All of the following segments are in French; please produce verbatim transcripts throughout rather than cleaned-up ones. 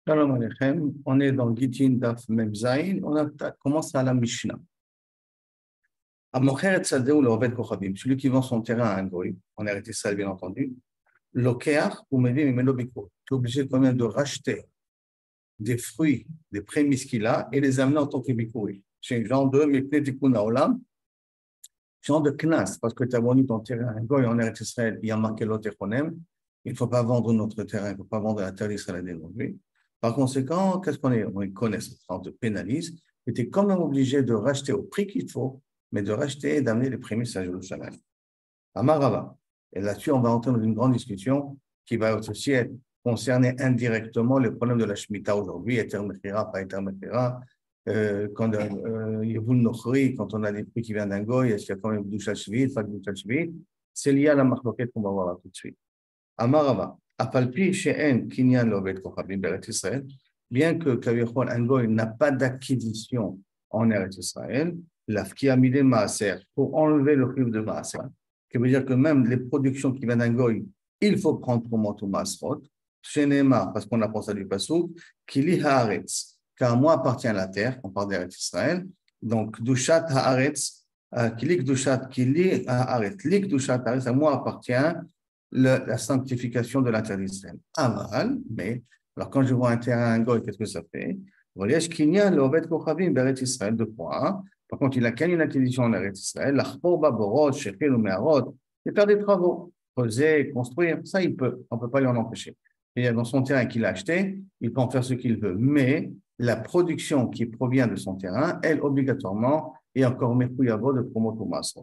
Shalom Aleichem, on est dans le Gittin Daf Mem Zayin, on a commencé à la Mishnah. Amocher et Tzadeh ou le Oved Kochavim, celui qui vend son terrain à un goy, on a arrêté ça bien entendu, Lokeach ou Mevim Melo Biko, tu es obligé quand même de racheter des fruits, des prémices qu'il a et les amener en tant que Bikouri. C'est un genre de Mepne Tikkun Haolam, genre de Knas, parce que tu as vendu ton terrain à un goy, en Eretz Israël, il y a marqué l'Otechonem, il ne faut pas vendre notre terrain, il ne faut pas vendre la terre d'Israël aujourd'hui. Par conséquent, qu'est-ce qu'on est? On connaît ça, on te pénalise, et tu es quand même obligé de racheter au prix qu'il faut, mais de racheter et d'amener les prémices à Jérusalem. Amarava. Et là-dessus, on va entrer dans une grande discussion qui va aussi être concerner indirectement le problème de la Shemitah aujourd'hui, Eter Mechira, pas Eter Mechira, euh, quand euh, Yevul Nochri, quand on a des prix qui viennent d'un goy, est-ce qu'il y a quand même Doucha Shvit, pas Doucha Shvit? C'est lié à la marloquette qu'on va voir là tout de suite. Amarava. Apalpi she'en kinyan l'oved kochavim b'Eretz Israël, bien que Kavichol un goy n'a pas d'acquisition en Eretz Israël, l'afki amidé maaser, pour enlever le chiyuv de maaser, qui veut dire que même les productions qui viennent d'un goy, il faut prendre pour manteau maasrot, she'nema, parce qu'on apprend ça du pasuk, kili haaretz, car moi appartient à la terre, on parle d'Eretz Israël, donc dushat haaretz, kili kdushat kili haaretz, li kdushat haaretz, à moi appartient Le, la sanctification de l'interdit d'Israël. Aval, mais, alors quand je vois un terrain un goy, qu'est-ce que ça fait? Voilà, je kinyan le Oved Kochavim b'Eretz Israël, deux points. Par contre, il a qu'une une acquisition en Eretz Israël, l'achpor baborot, shechil ou meharot, et faire des travaux, creuser, construire, ça il peut, on ne peut pas lui en empêcher. Et dans son terrain qu'il a acheté, il peut en faire ce qu'il veut, mais la production qui provient de son terrain, elle, obligatoirement, est encore mechuyavo de promoter au masro.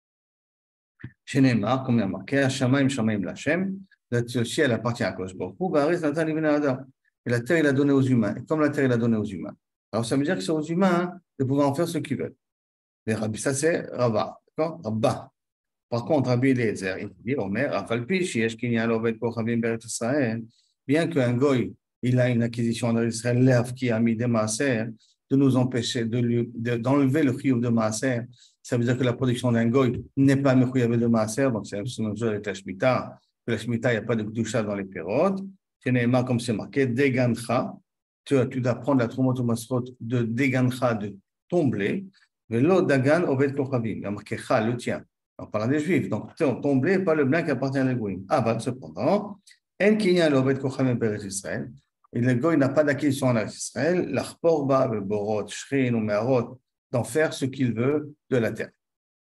Chez Neymar, comme il y a marqué, Hashamaim Shamaim Lachem, le ciel appartient à Kosh Borkou, Baris Natan Ibn Adam. Et la terre, il a donné aux humains. Et comme la terre, il a donné aux humains. Alors, ça veut dire que c'est aux humains hein, de pouvoir en faire ce qu'ils veulent. Mais Rabbi, ça c'est Rabba. D'accord? Rabba. Par contre, Rabbi Eliezer, il dit, Omer, Afalpi, Shiesh Kinyan Loved Kochavim Beret Israël, bien qu'un goy, il a une acquisition en Israël, l'Ev qui a mis des maaser, de nous empêcher de lui, de, d'enlever le chiyuv de maaser. Ça veut dire que la production d'un goy n'est pas mechuyave de maaser, donc c'est la même chose avec la Shemitah. Que la Shemitah, il n'y a pas de kdusha dans les périodes. C'est Neymar, comme c'est marqué, degancha. Tu, tu dois prendre la trumot ou masrot de degancha, de ton blé. Velo dagan oved kochavim. Il y a marqué cha, le tien. On parle des juifs. Donc, ton blé, pas le blé qui appartient à l'égoïme. Ah, bah, cependant, en kinyan l'oved kochavim b'Eretz Israël. Et le goy n'a pas d'acquisition en Israël, l'achporba, le borot, shrin ou meharot, d'en faire ce qu'il veut de la terre.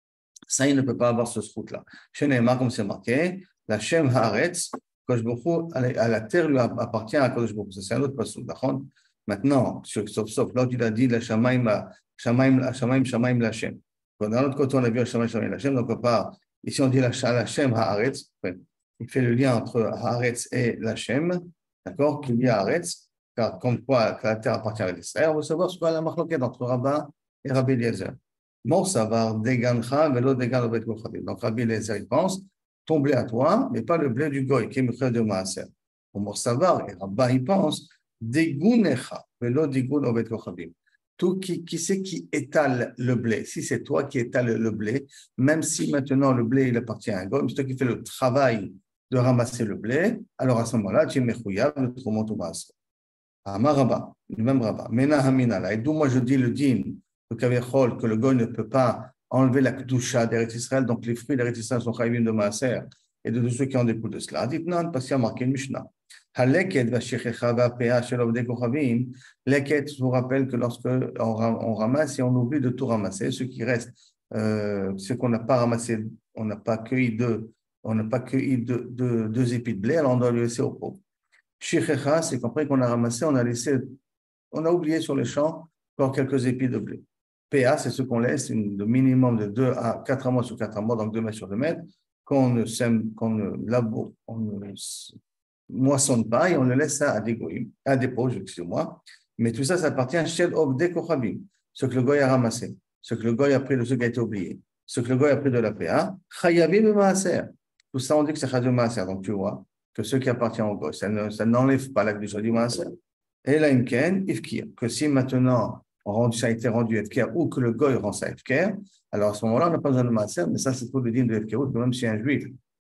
Ça, il ne peut pas avoir ce srout-là. Chez Neymar, comme c'est marqué, la Shem Haaretz, Kosh Borou, à la terre lui appartient à Kosh Borou. Ça, c'est un autre passage. Maintenant, sauf, sauf, là, il a dit la Shamaim, Shamaim, Shamaim, Shamaim, la Shem. D'un autre côté, on a vu la Shamaim, Shamaim, la Shem. Donc, on part, ici, on dit la Shem Haaretz. Il fait le lien entre Haaretz et la Shem. D'accord, qu'il y a Haaretz, car comme quoi que la terre appartient à l'Israël, on veut savoir ce qu'est la marloquette entre Rabbin et Rabbi Eliezer. Mort savoir degancha velo degan obet kochavim. Donc Rabbi Eliezer il pense ton blé à toi, mais pas le blé du goy qui est mechuyah de maaser. Pour mort savoir et Rabbin il pense degunecha velo degun obet kochavim. Tout qui qui c'est qui étale le blé. Si c'est toi qui étale le blé, même si maintenant le blé il appartient à un goy, c'est toi qui fais le travail de ramasser le blé, alors à ce moment-là, tu es mechuyab, le trumot ou maaser. Amar Rabba, le même Rabba, Mena Haminala. Et d'où moi je dis le din, le Kavichol, que le goy ne peut pas enlever la Kedusha d'Eretz Israël, donc les fruits d'Eretz Israël sont chayvim de maaser, et de tous ceux qui en découlent de cela. Dites non, parce qu'il y a marqué une Mishnah. Haleket vashechecha vapea shel ovdei kochavim. Leket, je vous rappelle que lorsque on ramasse et on oublie de tout ramasser, ce qui reste, euh, ce qu'on n'a pas ramassé, on n'a pas cueilli deux, on n'a pas cueilli deux, deux, deux épis de blé, alors on doit le laisser au pauvre. Shechecha, c'est qu'après qu'on a ramassé, on a laissé, on a oublié sur les champs encore quelques épis de blé. P A, c'est ce qu'on laisse, de minimum de deux à quatre mois sur quatre mois, donc deux mètres sur deux mètres, qu'on ne sème, qu'on ne laboure, on ne moissonne pas et on le laisse ça à des goyim, à des pots, excusez-moi. Mais tout ça, ça appartient à Shel Ovdei Kochavim, ce que le goy a ramassé, ce que le goy a pris de ce qui a été oublié, ce que le goy a pris de la P A, Chayavim Maaser. Tout ça, on dit que c'est Chayavim Maaser, donc tu vois que ce qui appartient au goy, ça, ne, ça n'enlève pas la Kedusha du Maaser. Et là, Imken, Ifkir, que si maintenant on, ça a été rendu Ifkir ou que le goy rend ça Ifkir, alors à ce moment-là, on n'a pas besoin de Maaser, mais ça, c'est pour le din de Ifkir, que même si un juif,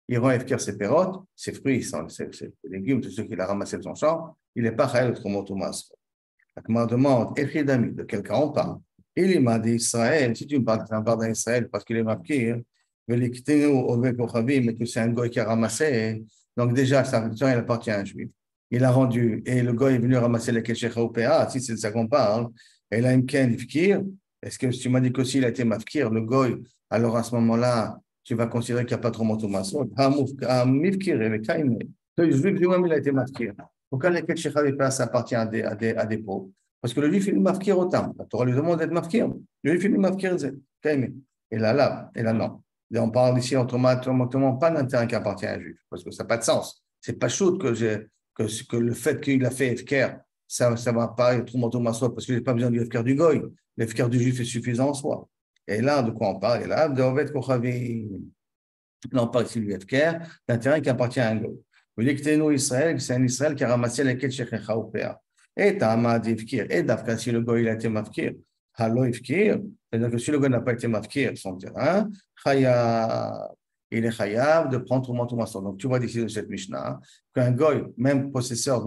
il rend Efker ses pérotes, ses fruits, ses, ses légumes, tout ce qu'il a ramassé de son champ, il n'est pas Chayel Trumot Umasrot. La Gemara demande, Echidami, de quel cas on parle? Il m'a dit Israël, si tu me parles d'un Israël parce qu'il est marqué, mais que c'est un goy qui a ramassé, donc déjà, sa fonction, elle appartient à un juif. Il a rendu, et le goy est venu ramasser les Keshecha ou P A, si c'est de ça qu'on parle, et là, il me Ifkir. Est-ce que tu m'as dit qu'aussi il a été mafkir, le goy, alors à ce moment-là, tu vas considérer qu'il n'y a pas trop motomasot. Mifkir, le juif lui-même, il a été mafkir. Pourquoi les Keshecha ou P A, ça appartient à des, à des, à des pauvres? Parce que le juif, il est mafkir autant. La Torah lui demande d'être mafkir. Le juif, il est mafkir. Et là, là, et là, non. Et on parle ici autrement pas d'un terrain qui appartient à un juif, parce que ça n'a pas de sens. C'est pas chaud que, que, que le fait qu'il a fait Efker, ça ne va pas être trop motomasot, parce qu'il n'a pas besoin du Efker du goy. L'Efker du juif est suffisant en soi. Et là, de quoi on parle? Et là, de Ovet Kochavi. Là, on parle ici du Efker, d'un terrain qui appartient à un goy. Vous dites que nous, Israël, c'est un Israël qui a ramassé les Ket Shechecha ou P A. Et Ta'amad Efkir. Et d'Afka, si le goy il a été mafkir, Halo Efkir, c'est-à-dire que si le goy n'a pas été mafkir son terrain, Chayav, il est chayav de prendre tout le monde. Donc, tu vois d'ici de cette Mishnah qu'un goy, même possesseur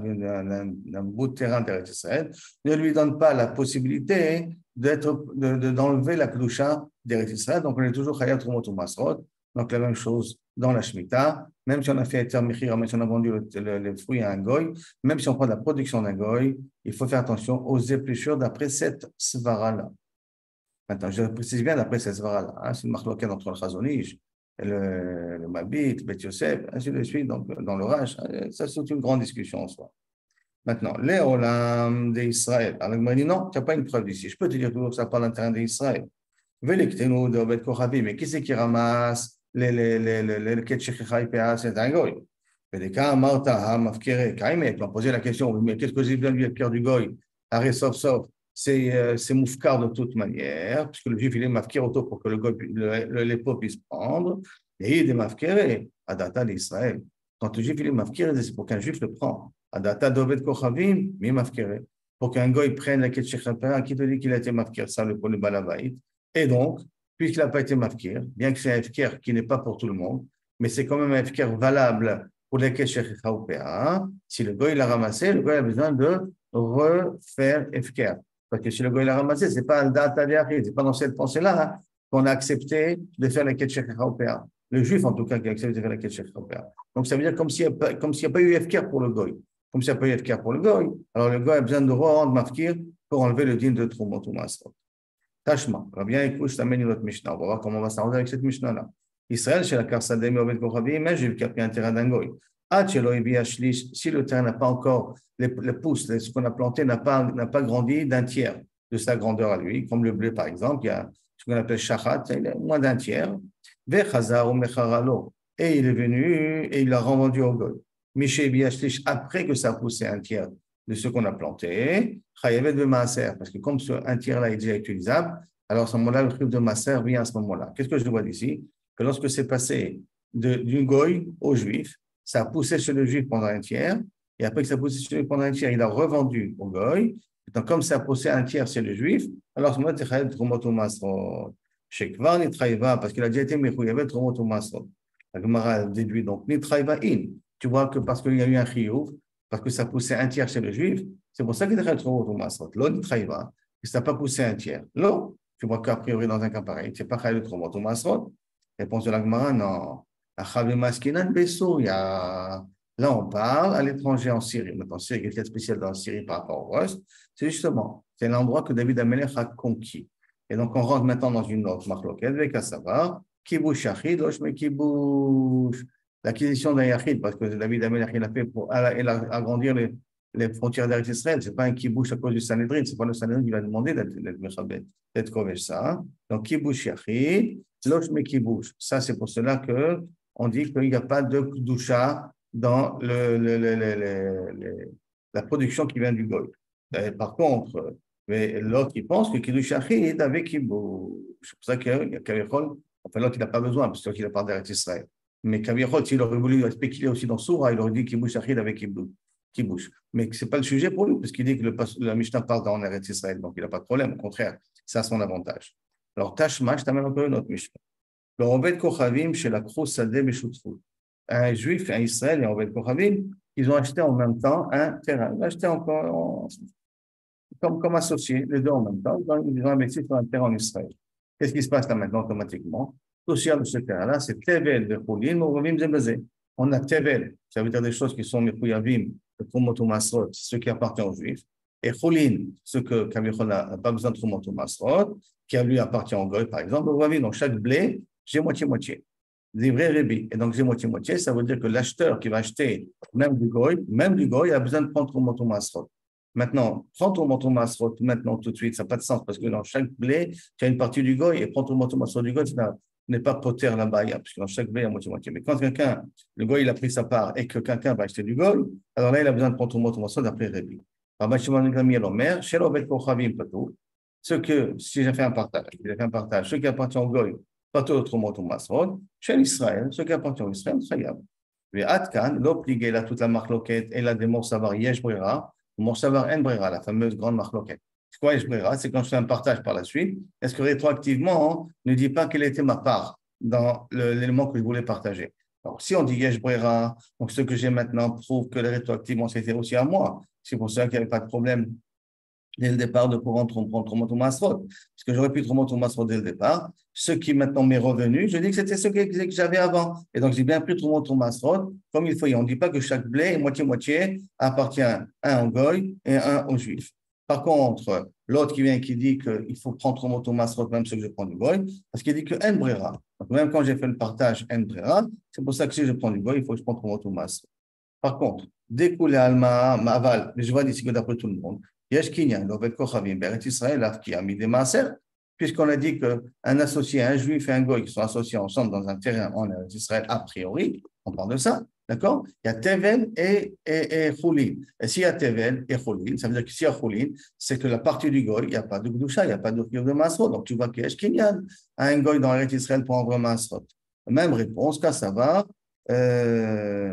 d'un bout de terrain d'Eretz Israël, ne lui donne pas la possibilité d'être, de, d'enlever la kedusha d'Eretz Israël. Donc, on est toujours chayav tout le monde. Donc, la même chose dans la Shemitah. Même si on a fait Eter Mechira, même si on a vendu le, le, le fruit à un goy, même si on prend la production d'un goy, il faut faire attention aux épluchures d'après cette svara-là. Maintenant, je précise bien d'après cette svara-là. Hein, c'est une marque entre le Chazonish, le, le Mabit, Beth Yosef, ainsi de suite, donc dans l'orage. Ça, c'est une grande discussion en soi. Maintenant, les Olam d'Israël. Alors, il m'a dit non, tu n'as pas une preuve d'ici. Je peux te dire toujours que ça parle d'un terrain d'Israël. Velektenu de Obed Kochavi, mais qui c'est qui ramasse les les les les les Ketchecha P A, c'est un goy. Veleka Marta Hamafkere Kaime, qui ont posé la question, mais qu'est-ce que j'ai bien vu avec Pierre du goy? Arrête, sauf, sauf. C'est, c'est moufkar de toute manière, puisque le juif, il est mafkir auto pour que le goy, le, le, les pauvres puissent prendre, et il est mafkir à data d'Israël. Quand le juif, il est mafkir, c'est pour qu'un juif le prend. À data d'Obed Kochavim, mi mafkir. Pour qu'un goy prenne la Ketchecha P A, qui te dit qu'il a été mafkir, ça, le pour le balavaït. Et donc, puisqu'il n'a pas été mafkir, bien que c'est un efker qui n'est pas pour tout le monde, mais c'est quand même un efker valable pour les Keshecha ou P A, si le goy l'a ramassé, le goy a besoin de refaire efker. Parce que si le goy l'a ramassé, ce n'est pas un data d'Yachid, ce n'est pas dans cette pensée-là hein, qu'on a accepté de faire la Keshecha ou P A. Le juif, en tout cas, qui a accepté de faire la Keshecha ou P A. Donc, ça veut dire comme s'il n'y a, a pas eu efker pour le goy. Comme s'il n'y a pas eu efker pour le goy, alors le goy a besoin de rendre mafkir pour enlever le din de Trumot ou Masrot. Tachma, bien écoute, je t'amène une autre Mishnah. On va voir comment on va s'arranger avec cette Mishnah-là. Israël, chez la Karsadem et Obed Kochavim, un juif qui a pris un terrain d'un goy. Si le terrain n'a pas encore, les, les pousses, ce qu'on a planté n'a pas, n'a pas grandi d'un tiers de sa grandeur à lui, comme le blé par exemple, il y a ce qu'on appelle shachat, il est moins d'un tiers. Et il est venu et il l'a revendu au goy. Après que ça a poussé un tiers de ce qu'on a planté, parce que comme ce un tiers-là est déjà utilisable, alors à ce moment-là, le truc de Maaser vient à ce moment-là. Qu'est-ce que je vois d'ici? Que lorsque c'est passé du goy au juif, ça a poussé chez le juif pendant un tiers, et après que ça a poussé chez le juif pendant un tiers, il a revendu au goy. Donc, comme ça a poussé un tiers chez le juif, alors à ce moment-là, tu as Trumoto Masrot. Chez Kvar Nitraïva, parce qu'il a déjà été Mechouyavet Trumoto Masrot. La Gemara déduit donc Nitraïva in. Tu vois que parce qu'il y a eu un chiyuv, parce que ça poussait un tiers chez le juif, c'est pour ça qu'il est Trumoto Masrot. L'autre Nitraïva, ça n'a pas poussé un tiers. L'autre, tu vois qu'a priori, dans un cas pareil, c'est pas Chayav Trumoto Masrot. Réponse de la Gemara, non. Il y a... Là, on parle à l'étranger en Syrie. Maintenant, c'est quelque chose de spécial dans la Syrie par rapport au reste. C'est justement, c'est l'endroit que David Amelech a conquis. Et donc, on rentre maintenant dans une autre marloquette avec à savoir, Kibush Yachid, Oshme Kibush. L'acquisition d'un Yachid, parce que David Amelech, il a fait pour agrandir les, les frontières d'Eretz Israël. Ce n'est pas un Kibush à cause du Sanhedrin. Ce n'est pas le Sanhedrin qui lui a demandé d'être Mechabet, d'être Kovesh ça. Donc, Kibush Yachid, Loshme Kibush. Ça, c'est pour cela que on dit qu'il n'y a pas de Kdusha dans le, le, le, le, le, la production qui vient du goy. Par contre, mais l'autre, il pense que Kiddush Yachid avec Kibush. C'est pour ça qu'il y a Kavichol. Enfin, l'autre, il n'a pas besoin, parce qu'il n'a pas d'Eretz Israël. Mais Kavichol, s'il aurait voulu spéculer aussi dans Soura, il aurait dit Kibush Yachid avec Kibush. Mais ce n'est pas le sujet pour lui, parce qu'il dit que le, la Mishnah parle dans Eretz Israël, donc il n'a pas de problème. Au contraire, c'est à son avantage. Alors, Tashma, je t'amène encore une autre Mishnah. Le Oved Kochavim chez la Krous Sadeh Beshutfut. Un juif, un Israël et un Oved Kochavim, ils ont acheté en même temps un terrain. Ils ont acheté encore en, comme, comme associés, les deux en même temps. Ils ont, ils ont investi sur un terrain en Israël. Qu'est-ce qui se passe là maintenant automatiquement? Social de ce terrain-là, c'est Tevel de Choulin, Rovim Zebazé. On a Tevel, ça veut dire des choses qui sont Mekuyavim, le Trumot ou Masrot, ce qui appartient aux Juifs. Et Choulin, ce que Kavichol n'a pas besoin de Trumot ou Masrot, qui à lui appartient au Goy, par exemple. Rovim, dans chaque blé, j'ai moitié-moitié. Des vrais rébis. Et donc, j'ai moitié-moitié, ça veut dire que l'acheteur qui va acheter même du Goy, même du Goy, a besoin de prendre Trumot ou Masrot. Maintenant, prends ton manteau masrot maintenant tout de suite, ça n'a pas de sens parce que dans chaque blé, tu as une partie du goy et prends ton manteau masrot du goy, tu n'es pas poter là-bas, parce que dans chaque blé, il y a moitié-moitié. Mais quand quelqu'un, le goy, il a pris sa part et que quelqu'un va acheter du goy, alors là, il a besoin de prendre ton manteau masrot d'après Rébi. Ce que, si j'ai fait un partage, si j'ai fait un partage, ce qui appartient au goy, pas tout autre manteau masrot, chez l'Israël, ce qui appartient au Israël, c'est grave. Mais Atkan, l'obligé, là, toute la marloquette et la démon savoir yesh brera. Mon savoir en brera, la fameuse grande marloquette. C'est quoi yesh brera? C'est quand je fais un partage par la suite. Est-ce que rétroactivement, on ne dit pas quelle était ma part dans l'élément que je voulais partager? Alors, si on dit yesh brera, donc ce que j'ai maintenant prouve que rétroactivement, c'était aussi à moi. C'est pour ça qu'il n'y avait pas de problème dès le départ de pouvoir prendre Trumot ou Masrot. Parce que j'aurais pu Trumot ou Masrot dès le départ. Ce qui maintenant m'est revenu, je dis que c'était ce que, que j'avais avant. Et donc, j'ai bien pris Trumot ou Masrot comme il faut. Et on ne dit pas que chaque blé, moitié-moitié, appartient un au Goy et un au Juif. Par contre, l'autre qui vient et qui dit qu'il faut prendre Trumot ou Masrot, même ce que je prends du Goy, parce qu'il dit que En Brera. Donc, même quand j'ai fait le partage En Brera, c'est pour ça que si je prends du Goy, il faut que je prenne Trumot ou Masrot. Par contre, dès que Alma, Maval, mais je vois d'ici que d'après tout le monde, Yesh Kinyan, l'Oved Kochavim, Beret Israël, qui a mis des maaser, puisqu'on a dit qu'un associé, un juif et un goy qui sont associés ensemble dans un terrain en Israël, a priori, on parle de ça, d'accord? Il y a Tevel et, et, et Choulin. Et s'il y a Tevel et Choulin, ça veut dire que s'il y a Choulin, c'est que la partie du goy, il n'y a pas de Gdusha, il n'y a pas de Kiyov de Masrot. Donc tu vois que Yesh Kinyan, un goy dans l'Eretz Israël pour envoyer Masrot. Même réponse, qu'à ça va. Euh,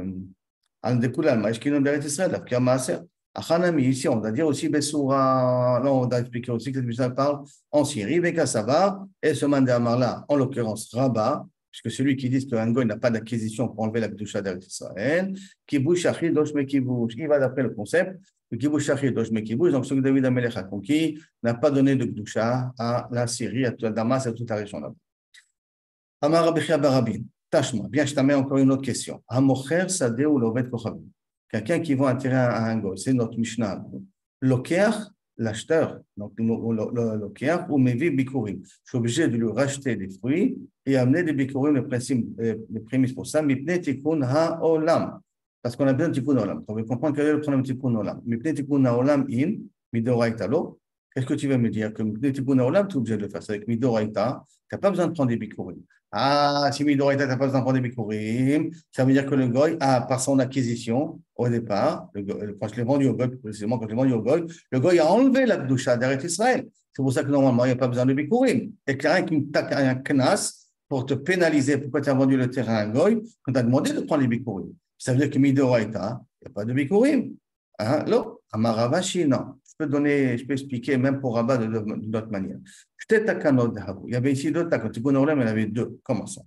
Ici, on va dire aussi Bessoura, non, on va expliquer aussi que ça parle en Syrie, Bekassava, et ce Mandé-Amar-là, en l'occurrence Rabat, puisque celui qui dit qu'un goy n'a pas d'acquisition pour enlever la Kedusha d'Israël, Kibush Achid, Doshme Kibush, il va d'après le concept, le Kibush Achid, Doshme Kibush, donc ce que David Amelech a conquis, n'a pas donné de Kedusha à la Syrie, à Damas et à toute la région là-bas. Amar Rabbi Barabin. Tashma, bien, je t'amène encore une autre question. Hamocher Sadeh ou l'Oved Kochavim. Quelqu'un qui vend un terrain à un goy, c'est notre Mishnah. L'Okeach, l'acheteur, donc l'Okeach ou Mevi Bikurim. Je suis obligé de lui racheter des fruits et amener des Bikurim, le principe, les prémices pour ça. Mipne Tikkun HaOlam. Parce qu'on a besoin de Tikkun HaOlam. On veut comprendre quel est le problème de Tikkun HaOlam. Mipne Tikkun HaOlam in Midoraita lo. Qu'est-ce que tu veux me dire? Que Mipne Tikkun HaOlam, tu es obligé de le faire. C'est avec Midoraita. Tu n'as pas besoin de prendre des Bikurim. Ah, si Midoraita, tu n'as pas besoin de prendre des Bikurim, ça veut dire que le goy a, par son acquisition, au départ, le goy, quand je l'ai vendu au goy, précisément quand je l'ai vendu au goy, le goy a enlevé la Kedusha d'Eretz Israël. C'est pour ça que normalement, il n'y a pas besoin de Bikurim. Et quelqu'un qui t'a un knas pour te pénaliser, pourquoi tu as vendu le terrain à un goy, quand tu as demandé de prendre les Bikurim. Ça veut dire que Midoraita, il n'y a pas de Bikurim. Hein? Là, à Maravashi, non. Je peux donner, je peux expliquer même pour Rabat de, de, de d'autres manières. Il y avait ici deux takanot. Il y en avait deux. Commençons.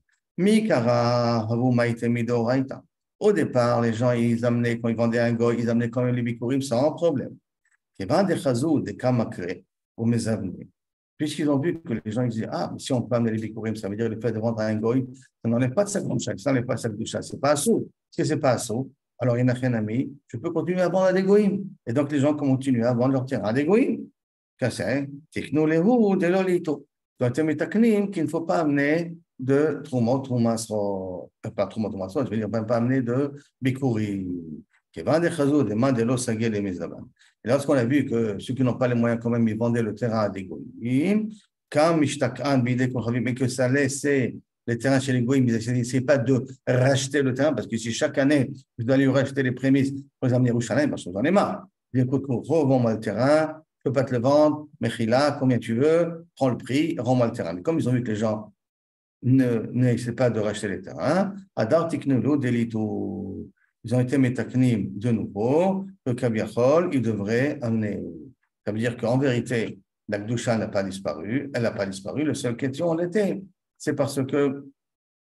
Mikara havu maïte midoraita. Au départ, les gens, ils amenaient, quand ils vendaient un goy, ils amenaient quand même les bikurim sans problème. Il y avait des chazou, des kamakre, pour mes avenus. Puisqu'ils ont vu que les gens ils disaient, ah, mais si on peut amener les bikurim, ça veut dire le fait de vendre à un goy, ça n'enlève pas de cinquante chaque, ça n'enlève pas de sac de chasse. C'est pas assaut. Si c'est pas assaut, alors il n'y a rien à mis, je peux continuer à vendre à des goïms. Et donc les gens continuent à vendre leur terrain à des goïms. C'est techno les roues de l'olito. Donc c'est métaknim qu'il ne faut pas amener de Trumot, Trumasro, pas Trumot, Trumasro, je veux dire, même pas amener de Bikuri. Qui vend des chazou, des mains de l'eau sagé les misaban. Et lorsqu'on a vu que ceux qui n'ont pas les moyens, quand même, ils vendaient le terrain à des goïms, quand Mishtakan, Bidé, et que ça laissait les terrains chez les goïms, ils n'essaient pas de racheter le terrain, parce que si chaque année, je dois aller racheter les prémices pour les amener au Yerushalayim, parce que j'en ai marre. Je dis, écoute, revends-moi le terrain, je ne peux pas te le vendre, Mechila, combien tu veux, prends le prix, rends-moi le terrain. Mais comme ils ont vu que les gens ne n'essaient pas de racheter les terrains, Adar Tiknulu Delitu, ils ont été métaknim de nouveau, que Kabiachol, ils devraient amener. Ça veut dire qu'en vérité, la Gdusha n'a pas disparu, elle n'a pas disparu, la seule question en était, c'est parce que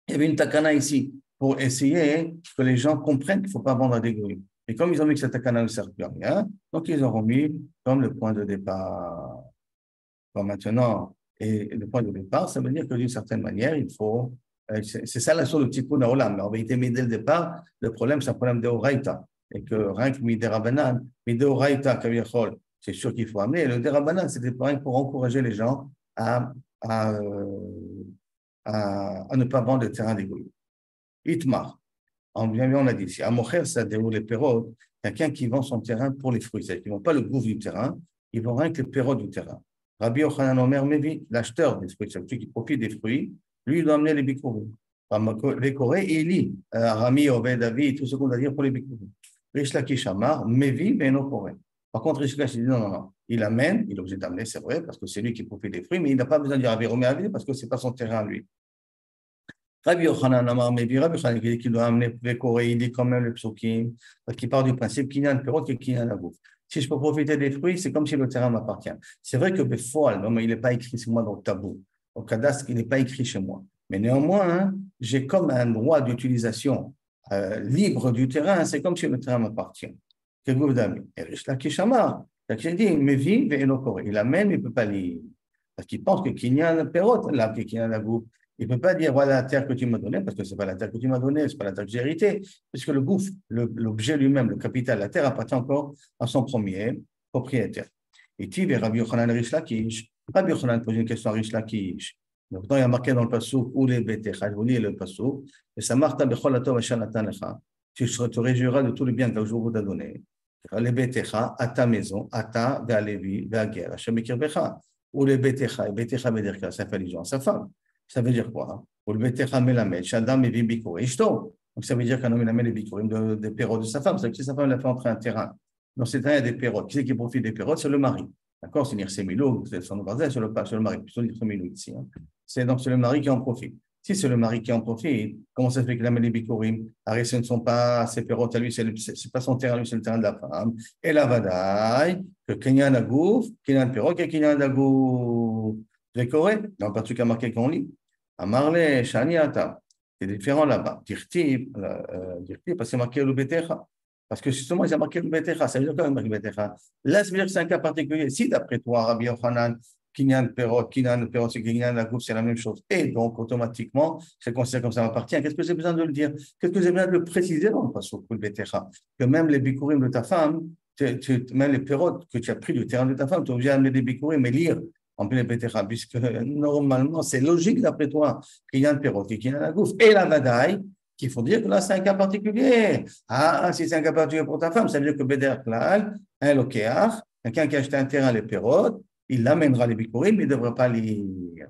il y avait une takana ici pour essayer que les gens comprennent qu'il ne faut pas vendre à des gourous. Et comme ils ont vu que cette takana ne sert plus à rien, donc ils auront mis comme le point de départ. Bon, maintenant, et le point de départ, ça veut dire que d'une certaine manière, il faut. euh, C'est c'est ça la chose de Tikkun Haolam. Mais en vérité, mais dès le départ, le problème, c'est un problème de Horaïta. Et que rien que Midé Rabbanan, Midé Horaïta, Kaviyachol, c'est sûr qu'il faut amener. Et le Derabanan, c'était rien que pour encourager les gens à, à, euh, à, à ne pas vendre le terrain des gouyes. Itmar. En bien, on a dit ici, à Mocher, ça déroule les pérodes, quelqu'un qui vend son terrain pour les fruits. C'est-à-dire qu'ils ne vont pas le gouffre du terrain, ils vont rien que les pérodes du terrain. Rabbi Yochanan Omer Mevi, l'acheteur des fruits, c'est celui qui profite des fruits, lui, il doit amener les bikurim. Les Corées, et il lit Rami, Obed, David, tout ce qu'on doit dire pour les bikurim. Rish Lakish Amar, Mevi, Beno Corée. Par contre, Rish Lakish dit non, non, non. Il amène, il est obligé d'amener, c'est vrai, parce que c'est lui qui profite des fruits, mais il n'a pas besoin de dire Rabbi Romé Avi, parce que ce n'est pas son terrain, lui. Rabbi Yochanan Amar Mevi, Rabbi Yochanan qui dit qu'il doit amener les Corées, il dit quand même le psukim, parce qu'il part du principe qu'il y a un perot et qu'il y a un bouffe. Si je peux profiter des fruits, c'est comme si le terrain m'appartient. C'est vrai que Befoal, non, mais il n'est pas écrit chez moi dans le tabou. Au cadastre, il n'est pas écrit chez moi. Mais néanmoins, hein, j'ai comme un droit d'utilisation euh, libre du terrain, c'est comme si le terrain m'appartient. Et Rishla Kishamar, il dit, mais vive et il amène, il ne peut pas lire. Parce qu'il pense que Kinyan Perot, là, Kinyan Agou, il ne peut pas dire, voilà la terre que tu m'as donnée, parce que ce n'est pas la terre que tu m'as donnée, ce n'est pas la terre que j'ai héritée, puisque le gouffre, l'objet lui-même, le capital, la terre appartient encore à son premier propriétaire. Et tu vers Rabbi Yochanan Rish Lakish. Rabbi Yochanan pose une question à Rish Lakish. Donc, il y a marqué dans le passouk, ou les bétecha, je vous lis le passouk, et ça marque, tu te réjouiras de tout le bien que le jour t'a donné. Les bétecha, à ta maison, à ta, vers Lévi, vers Guerre, Hachem Ekirbecha. Ou les bétecha, et bétecha veut dire que ça fait allusion à sa femme. Ça veut dire quoi? Ou le bétecha melamed, Shadam et Bibiko, et Ishto. Donc, ça veut dire qu'un homme, il amène les bikurim des pérodes de sa femme. C'est que si sa femme l'a fait entrer un terrain, dans ce terrain, il y a des pérodes. Qui c'est qui profite des pérodes? C'est le mari. D'accord? C'est Nirsemilou, c'est son bazar, c'est le, le mari. Plutôt Nirsemilou ici. Hein. C'est donc c'est le mari qui en profite. Si c'est le mari qui en profite, comment ça se fait qu'il amène les bikurim? Arrête, ce ne sont pas ses pérodes à lui, ce n'est pas son terrain, lui, c'est le terrain de la femme. Et la vadaï, que Kenyan Agouf, Kenyan Perod, et Kenyan Agouf. Décoré, dans le partout qu'à marqué qu'on lit. Amarle, Shaniata. C'est différent là-bas. Dirti, euh, dirti, parce que c'est marqué le Betecha. Parce que justement, il a marqué le Betecha. Ça veut dire quoi le Betecha? Là, ça veut dire que c'est un cas particulier. Si d'après toi, Rabbi Yochanan, Kinyan Perot, Kinyan Perot, c'est Kinyan Lagouf, c'est la même chose. Et donc, automatiquement, c'est considéré comme ça m'appartient. Qu'est-ce que j'ai besoin de le dire? Qu'est-ce que j'ai besoin de le préciser dans le passage le Betecha? Que même les bikurim de ta femme, tu, tu, même les Perot que tu as pris du terrain de ta femme, tu es obligé d'amener des bikurim et lire en plein Betecha, puisque normalement, c'est logique d'après toi qu'il y a un perrot, qu'il y a un gouffre, et la vadaï, qu'il faut dire que là, c'est un cas particulier. Ah, si c'est un cas particulier pour ta femme, ça veut dire que Beder Klal, un lokéach, quelqu'un qui a acheté un terrain, les perrots, il l'amènera les bikurim, mais il ne devrait pas lire.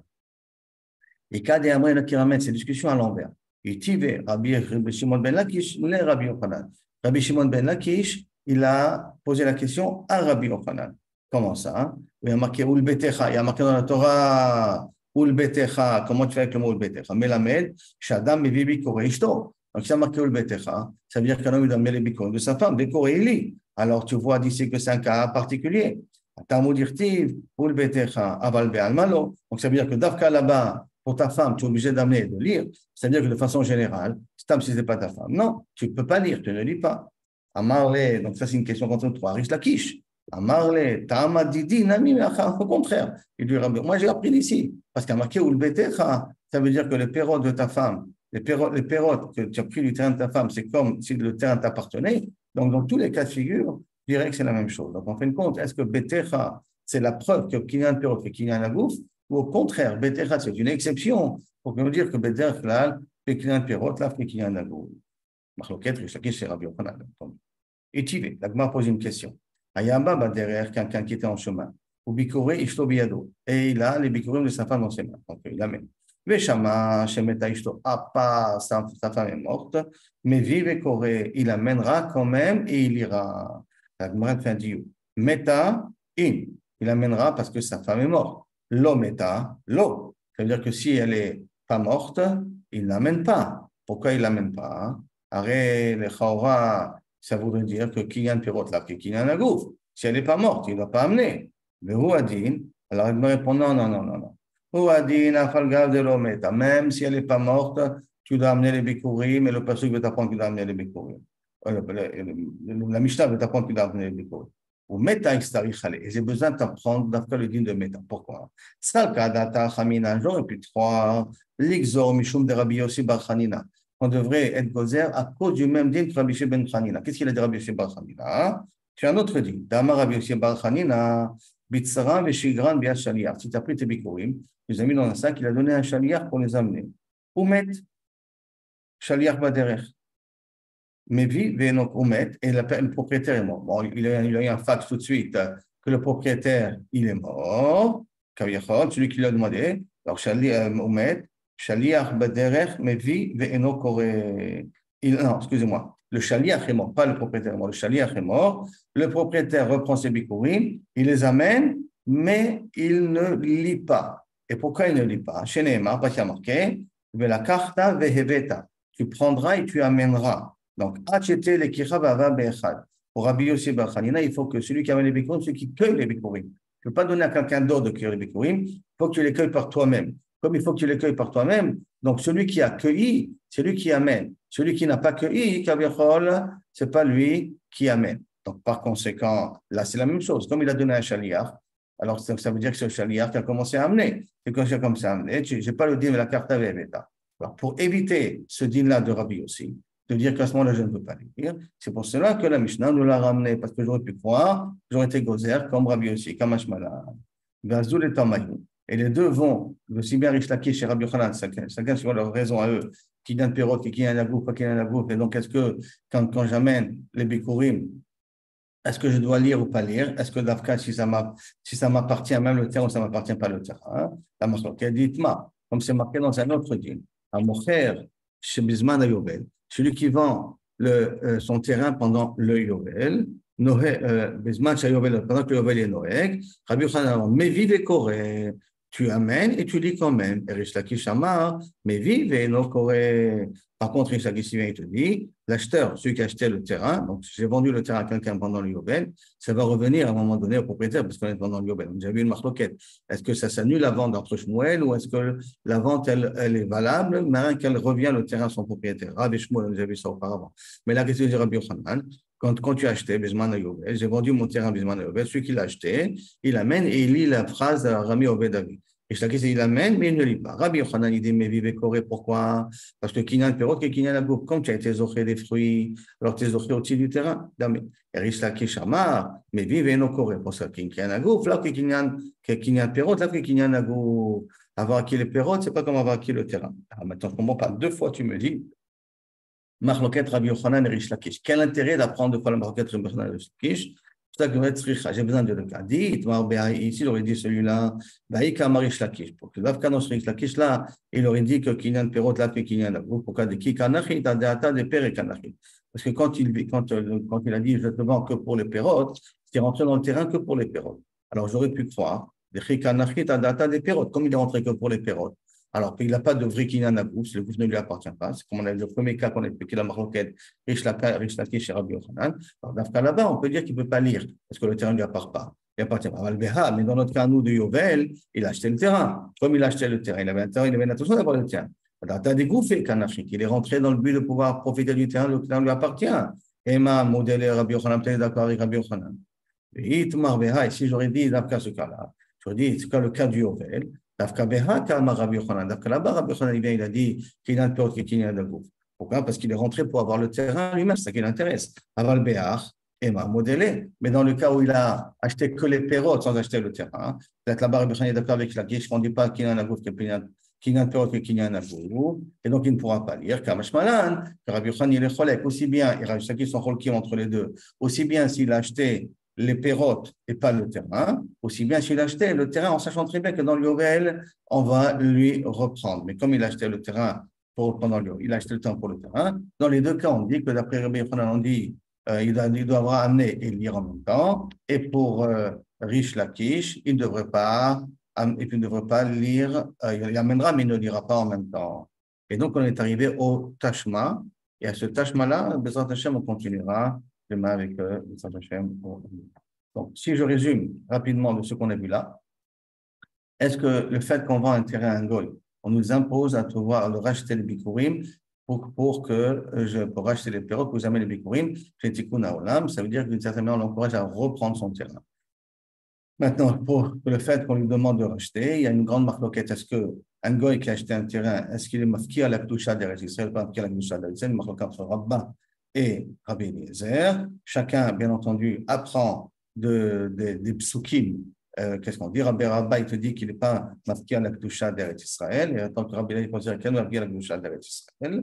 Et quand il y a un moyen qui ramène ces discussions à l'envers, il tive Rabbi Shimon ben Lakish, les Rabbi Yochanan. Rabbi Shimon ben Lakish, il a posé la question à Rabbi Yochanan. Comment ça? Hein? Il y a marqué Ul Betecha, il y a marqué dans la Torah Ul Betecha. Comment tu fais avec le mot Ul Betecha? Melamed, Shadam, Mevibi, Koré, Ishto. Donc, si il y a marqué Ul Betecha, ça veut dire qu'un homme doit mettre les bikons de sa femme, des Koré, il lit. Alors, tu vois d'ici que c'est un cas particulier. Talmud dirtiv, Ul Betecha, Aval Be'almalo. Donc, ça veut dire que d'Afka là-bas, pour ta femme, tu es obligé d'amener et de lire. Ça veut dire que de façon générale, si ce n'est pas ta femme, non, tu ne peux pas lire, tu ne lis pas. Amarle, donc ça c'est une question contre toi, Rish Lakish. Amarle, Ta'ama Didi, Nami, au contraire. Il lui dit, moi j'ai appris d'ici. Parce qu'à marqué Ul Betecha, ça veut dire que les pérodes de ta femme, les pérodes, les pérodes que tu as pris du terrain de ta femme, c'est comme si le terrain t'appartenait. Donc dans tous les cas de figure, je dirais que c'est la même chose. Donc en fin de compte, est-ce que Betecha, c'est la preuve que qu'il y a un pérode et qu'il y a un agouf? Ou au contraire, Betecha, c'est une exception pour nous dire que Betecha, c'est qu'il y a un pérode, là, c'est qu'il y a un agouf. Machloket, Rish Lakish, c'est Rabbi Yochanan. Et Tivé, la Gemara pose une question. Ayamba, bah, derrière quelqu'un qui était en chemin. Ou Bikoré, Ishto Biyado. Et il a les Bikurim de sa femme dans ses mains. Donc il amène. Veshama, Shemeta Ishto. Ah, pas, sa, sa femme est morte. Mais vive Koré, il amènera quand même et il ira. La Gemara fait un diou. Meta, in. Il amènera parce que sa femme est morte. Lo meta, lo. Ça veut dire que si elle n'est pas morte, il ne l'amène pas. Pourquoi il ne l'amène pas? Arrête, les Chaura. Ça voudrait dire que Kinyan Pirot là, que Kinyan Agouf, si elle n'est pas morte, il ne doit pas amener. Mais Ouadin, alors il me répond non, non, non, non, non. Ouadin, Afalgav de l'Ometa, même si elle n'est pas morte, tu dois amener les Bikurim, et le pasuk veut t'apprendre que tu dois amener les Bikurim. Euh, La Mishnah veut t'apprendre que tu dois amener les Bikurim. Ou Meta Extarich Chale. Et j'ai besoin de t'apprendre d'après le din de Meta. Pourquoi? Salka Data Chamina, j'aurais pu trois. L'Ixor Mishum de Rabbi Yossi Bar Chanina. On devrait être gozer à cause du même din que Rabbi Yossi Ben Chanina. Qu'est-ce qu'il a dit Rabbi Yossi Bar Chanina? Tu as un autre din. Dama Rabbi Yossi Bar Chanina, Bitsara Veshigran Biat Shaliach. Si tu as pris tes Bikurim, tu les as mis dans un sac, il a donné un Shaliach pour les amener. Oumet, Shaliach Baderech. Mevi, Venok Oumet, et le propriétaire est mort. Bon, il a, il a eu un fax tout de suite que le propriétaire, il est mort. Kaviachot, celui qui l'a demandé. Alors, Shaliach Oumet, Shaliach Baderech, Mevi, Venok Ore. Non, excusez-moi. Le Shaliach est mort, pas le propriétaire est mort. Le Shaliach est mort. Le propriétaire reprend ses bikurim, il les amène, mais il ne lit pas. Et pourquoi il ne lit pas? Chez Nehemar, parce qu'il y a marqué, la carta veheveta. Tu prendras et tu amèneras. Donc, achete le kirabava be'echad. Pour Rabbi Yossi Bar Chanina, il faut que celui qui amène les bikurim, celui qui cueille les bikurim. Tu ne peux pas donner à quelqu'un d'autre de cueillir les bikurim. Il faut que tu les cueilles par toi-même. Comme il faut que tu les cueilles par toi-même, donc celui qui a cueilli, c'est lui qui amène. Celui qui n'a pas cueilli, Kaviachol, ce n'est pas lui qui amène. Donc, par conséquent, là, c'est la même chose. Comme il a donné un chaliar, alors ça veut dire que c'est le chaliar qui a commencé à amener. Et quand j'ai commencé à amener, je n'ai pas le din de la carte avec l'État. Alors, pour éviter ce din-là de Rabbi aussi, de dire qu'à ce moment-là, je ne peux pas le dire, c'est pour cela que la Mishnah nous l'a ramené, parce que j'aurais pu croire, j'aurais été gozer comme Rabbi aussi, comme Hashmala. Gazul et Tamayou. Et les deux vont, aussi bien Rish Lakish et Rabbi Yochanan, chacun sur leur raison à eux, qui vient de Perot, qui vient de Nagouf, pas qui vient de Nagouf. Et donc, est-ce que quand, quand j'amène les Bikurim, est-ce que je dois lire ou pas lire? Est-ce que d'Afka, si ça m'appartient même le terrain ou ça ne m'appartient pas le terrain? La marque dit-ma, comme c'est marqué dans un autre din, à Mocher, chez Bisman à Yovel, celui qui vend le, euh, son terrain pendant le Yovel, Bisman chez Yovel, pendant que le Yovel est Noël, Rabbi Yochanan, mais vive et coré, tu amènes et tu lis quand même. Et Rish Lakish Amar, mais vive et non coré. Par contre, Rish Lakish vient et te dit, l'acheteur, celui qui a acheté le terrain, donc j'ai vendu le terrain à quelqu'un pendant le Yobel, ça va revenir à un moment donné au propriétaire parce qu'on est pendant le Yobel. Donc, j'avais une marloquette. Est-ce que ça s'annule la vente d'entre Shmuel ou est-ce que la vente, elle, elle est valable, mais qu'elle revient le terrain à son propriétaire? Rabbi Shmuel, vous avez vu ça auparavant. Mais la question de Rabbi Yochanan, quand, quand tu as acheté Bisman Yobel, j'ai vendu mon terrain Bisman Yobel, celui qui l'a acheté, il amène et il lit la phrase de Rami Obed David. Et Shlakis, il amène, mais il ne lit pas. Rabbi Yochanan, il dit, mais vivez Corée, pourquoi? Parce que Kinyan Perot et Kinyan Agouf, comme tu as été zoché des fruits, alors tu es zoché au-dessus du terrain. Et Rish Lakish Amar, mais vivez nos Corée. Pour ça, Kinyan Agouf, là que Kinyan Perot, là que Kinyan Agouf. Avoir acquis les Perot, c'est pas comme avoir acquis le terrain. Alors maintenant, je comprends pas. Deux fois, tu me dis, Marloquette Rabbi Yochanan et Rish Lakish. Quel intérêt d'apprendre deux fois la Marloquette Rabbi Yochanan et Rish Lakish? C'est ça que j'ai besoin de le cas. Ici, il aurait dit celui-là, Rish Lakish. Pour que l'Afghan Rish Lakish, là, il aurait dit que Kinyan Perot, là, que Kinyan Agouf. Pourquoi de Kikanachit, Adeata, des Pères et Kanachit. Parce que quand il, quand, quand il a dit je te vends que pour les Perot, c'est rentré dans le terrain que pour les Perot. Alors j'aurais pu croire, des Kikanachit, Adeata, des Perot, comme il est rentré que pour les Perot. Alors qu'il n'a pas de vrai Kinyan Agouf, le gouffre ne lui appartient pas. C'est comme on a dit le premier cas qu'on a expliqué la Marocaine, Rish Lakish et Rabbi Yochanan. Alors dans ce cas là-bas, on peut dire qu'il ne peut pas lire, parce que le terrain ne lui appartient pas. Il appartient pas à mais dans notre cas, nous, de Yovel, il a acheté le terrain. Comme il a acheté le terrain, il avait un terrain, il avait l'intention d'avoir le terrain. Alors, tu as dégoûté Kanachit. Il est rentré dans le but de pouvoir profiter du terrain, le terrain lui appartient. Emma, modèle Rabbi Yochanan, peut-être d'accord avec Rabbi Yochanan. Et si j'aurais dit, dans ce cas-là, j'aurais dit, c'est le cas du Yovel. Dafka Beha, Kalma Rabbi Yochanan. Dafka là-bas, Rabbi Yochanan, il a dit qu'il a un peu qu'il y a un Agouf. Pourquoi? Parce qu'il est rentré pour avoir le terrain lui-même, c'est ça qui l'intéresse. Aval Behar, Emma, modélé. Mais dans le cas où il a acheté que les perrottes sans acheter le terrain, peut-être là-bas, Rabbi Yochanan est d'accord avec la guiche, on ne dit pas qu'il y a un Agouf, qu'il y a un perrot, qu'il y a un Agouf. Et donc, il ne pourra pas lire. Kamash Malan, Rabbi Yochanan, il est cholek aussi bien, et Rabbi Shaki sont cholki entre les deux, aussi bien s'il a acheté les perrottes et pas le terrain, aussi bien s'il achetait le terrain en sachant très bien que dans le Yovel, on va lui reprendre. Mais comme il achetait le terrain pour, pendant le il a acheté le terrain pour le terrain, dans les deux cas, on dit que d'après Rabbi Yochanan, on dit euh, il, doit, il doit avoir amené et lire en même temps. Et pour euh, Rish Lakish, il ne devrait pas, et puis il ne devrait pas lire, euh, il amènera, mais il ne lira pas en même temps. Et donc, on est arrivé au Tashma. Et à ce Tashma-là, Bezrat Hashem, on continuera demain avec euh, Bezrat Hashem. Donc, si je résume rapidement de ce qu'on a vu là, est-ce que le fait qu'on vend un terrain à un goy, on nous impose à devoir de racheter les bikurim pour, pour que je pour racheter les perrots, pour jamais les bikurim, chez Tikkun Haolam, ça veut dire que d'une certaine manière, on l'encourage à reprendre son terrain. Maintenant, pour le fait qu'on lui demande de racheter, il y a une grande marloquette. Est-ce qu'un goy qui a acheté un terrain, est-ce qu'il est mafki à la Kedusha d'Eretz Israël, pas mafki à la Kedusha d'Eretz Israël, une marloquette entre Rabba et Rabbi Eliezer. Chacun, bien entendu, apprend de, de, des psukim. Euh, qu'est-ce qu'on dit? Rabbi Rabba, il te dit qu'il n'est pas mafki à la Kedusha d'Eretz Israël, et tant que Rabbi Eliezer considère qu'il est mafki à la Kedusha d'Eretz Israël.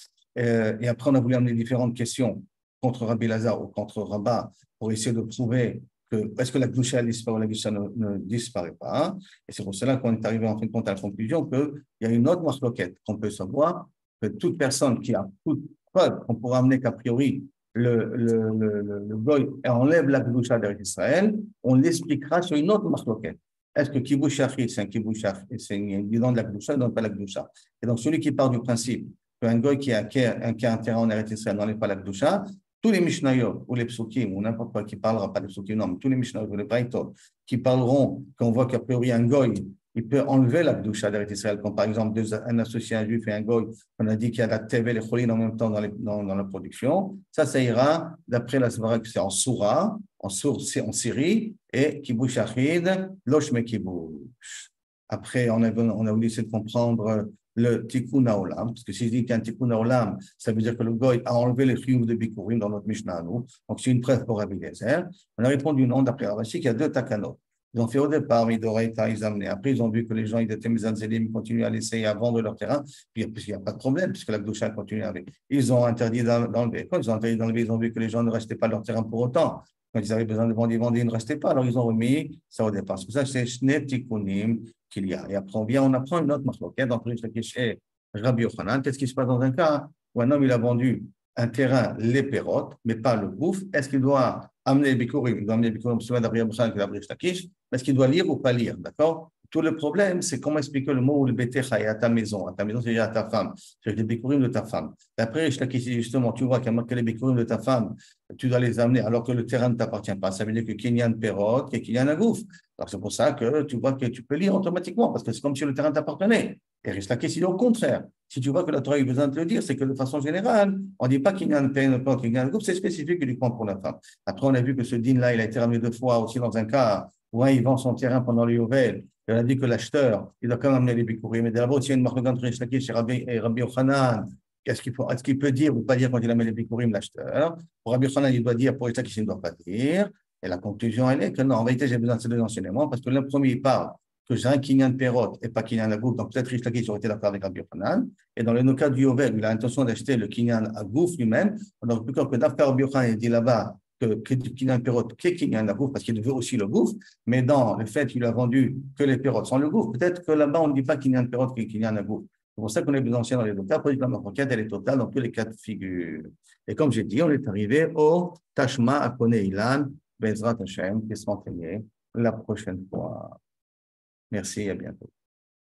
Euh, et après, on a voulu amener différentes questions contre Rabbi Lazar ou contre Rabba pour essayer de prouver que est-ce que la Kedusha disparaît ou la Kedusha ne, ne disparaît pas. Et c'est pour cela qu'on est arrivé en fin de compte à la conclusion qu'il y a une autre marloquette qu'on peut savoir, que toute personne qui a toute preuve, on pourra amener qu'a priori le, le, le, le, le goy enlève la Kedusha d'Israël, on l'expliquera sur une autre marloquette. Est-ce que Kibush Shachrit, c'est un Kibush Shachrit, c'est une don de la Kedusha, il ne donne pas la Kedusha. Et donc celui qui part du principe qu'un goy qui a, qui a un terrain en Eretz Israël n'enlève pas la Kedusha, tous les Mishnayot ou les Psukim ou n'importe quoi qui parlera pas des Psukim, non, mais tous les Mishnayot ou les Braïtot qui parleront qu'on voit qu'a priori un goy, il peut enlever la Kedusha d'Eretz Israël, comme par exemple deux, un associé, un juif et un goy, on a dit qu'il y a la Teve et les Cholin en même temps dans, les, dans, dans la production. Ça, ça ira d'après la Svara que c'est en Soura, en, Sour, en Syrie, et Kibush Achid, Loshme Kibush. Après, on a, on a voulu essayer de comprendre le Tikkun Haolam, parce que si je dis qu'un Tikkun Haolam, ça veut dire que le goy a enlevé les chiyuv de Bikurim dans notre Mishnah, nous. Donc c'est une preuve pour Rabbi Eliezer. On a répondu non, d'après Ravashi, qu'il y a deux takanot. Ils ont fait au départ, Midoraita, ils amenaient. Après, ils ont vu que les gens, ils étaient mezanzelim, ils continuaient à laisser, à vendre leur terrain, puis il n'y a pas de problème, puisque la Kedusha continue à aller. Ils ont interdit d'enlever. Quand ils ont interdit d'enlever, ils ont vu que les gens ne restaient pas leur terrain pour autant. Quand ils avaient besoin de vendre, ils vendaient, ils ne restaient pas. Alors, ils ont remis ça au départ. C'est pour ça que c'est Shne Tikkunim qu'il y a. Et après, on vient, on apprend une autre marloquette entre Rish Lakish et Rabbi Yochanan. Qu'est-ce qui se passe dans un cas où un homme, il a vendu un terrain, les pérotes, mais pas le gouffre? Est-ce qu'il doit amener les bikurim? Il doit amener les bikurim, c'est d'Abri Yochanan que d'Abri Lakish. Est-ce qu'il doit lire ou pas lire? D'accord? Tout le problème, c'est comment expliquer le mot ou le bétecha à ta maison. À ta maison, c'est-à-dire à ta femme. C'est les bikurim de ta femme. D'après Rish Lakish, justement, tu vois qu'il y a marqué les bikurim de ta femme, tu dois les amener alors que le terrain ne t'appartient pas. Ça veut dire que qu'il y a une pérote et qu'il y a un gouffre. Alors c'est pour ça que tu vois que tu peux lire automatiquement, parce que c'est comme si le terrain t'appartenait. Et Rish Lakish, il est au contraire. Si tu vois que la Torah a besoin de te le dire, c'est que de façon générale, on ne dit pas qu'il y a une pérote, qu'il y a un gouffre, c'est spécifique uniquement pour la femme. Après, on a vu que ce din-là, il a été ramené deux fois aussi dans un cas où un, il vend son terrain pendant le Yovel. Il a dit que l'acheteur, il doit quand même amener les bikurim. Mais d'abord, s'il y a une marque entre Rish Lakish et Rabbi, et Rabbi Yochanan, Est-ce qu'il, faut, est-ce qu'il peut dire ou pas dire quand il amène les bikurim l'acheteur? Pour Rabbi Yochanan, il doit dire, pour Rish Lakish, il ne doit pas dire. Et la conclusion, elle est que non, en vérité, j'ai besoin de ces deux enseignements parce que le premier, il parle que j'ai un kinyan perot et pas kinyan agouf, donc peut-être Rish Lakish aurait été d'accord avec Rabbi Yochanan. Et dans le cas du Yovel, il a l'intention d'acheter le kinyan agouf lui-même. Donc, plutôt que d'après Rabbi Yochanan, il dit là-bas que kinyan perot, que kinyan agouf, parce qu'il veut aussi le gouffre, mais dans le fait qu'il a vendu que les perot sans le gouffre, peut-être que là-bas, on ne dit pas kinyan perot, que kinyan agouf. C'est pour ça qu'on est plus ancien dans les deux cas, pour dire que la requête, elle est totale dans tous les cas de figure. Et comme j'ai dit, on est arrivé au Tashma Akone Ilan, Bezrat Hashem, qui sera enseigné la prochaine fois. Merci et à bientôt.